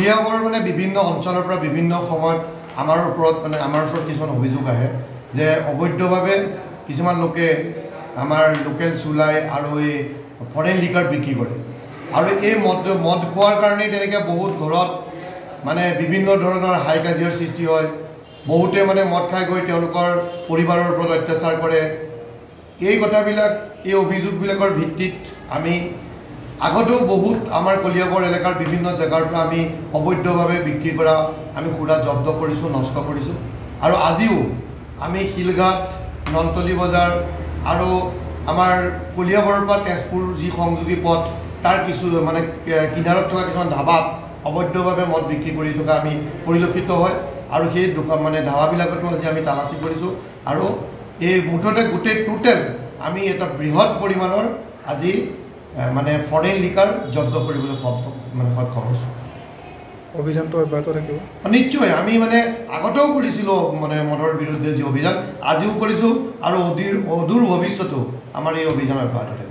কলিয়াবৰ মানে বিভিন্ন অঞ্চলৰ পৰা বিভিন্ন সময়ত আমাৰ ওপৰত মানে আমাৰ ওচৰত কিছুমান অভিযোগ আহে যে অবৈধভাৱে কিছুমান লোকে আমাৰ লোকেল চুলাই আৰু এই ফৰেন লিকাৰ বিক্ৰী কৰে আৰু এই মদ খোৱাৰ কাৰণে তেনেকৈ বহুত ঘৰত মানে বিভিন্ন ধৰণৰ হাই কাজিয়াৰ সৃষ্টি হয় বহুতে মানে মদ খাই গৈ তেওঁলোকৰ পৰিবাৰৰ ওপৰত অত্যাচাৰ কৰে এই কথাবিলাক এই অভিযোগবিলাকৰ ভিত্তিত আমি আগতেও বহুত আমাৰ কলিয়াবৰ এলেকাৰ বিভিন্ন জেগাৰ পৰা আমি অবৈধভাৱে বিক্ৰী কৰা আমি সুৰা জব্দ কৰিছোঁ নষ্ট কৰিছোঁ আৰু আজিও আমি শিলঘাট নলতলি বজাৰ আৰু আমাৰ কলিয়াবৰৰ পৰা তেজপুৰ যি সংযোগী পথ তাৰ কিছু মানে কিনাৰত থকা কিছুমান ধাবাত অবৈধভাৱে মদ বিক্ৰী কৰি থকা আমি পৰিলক্ষিত হয় আৰু সেই দোকান মানে ধাবাবিলাকতো আজি আমি তালাচী কৰিছোঁ আৰু এই মুঠতে গোটেই টোটেল আমি এটা বৃহৎ পৰিমাণৰ আজি মানে ফৰেন লিকাৰ জব্দ কৰিবলৈ সক্ষম হৈছোঁ অভিযানটো অব্যাহত থাকিব নিশ্চয় আমি মানে আগতেও কৰিছিলোঁ মানে মদৰ বিৰুদ্ধে যি অভিযান আজিও কৰিছোঁ আৰু অদূৰ ভৱিষ্যতেও আমাৰ এই অভিযান অব্যাহত থাকিব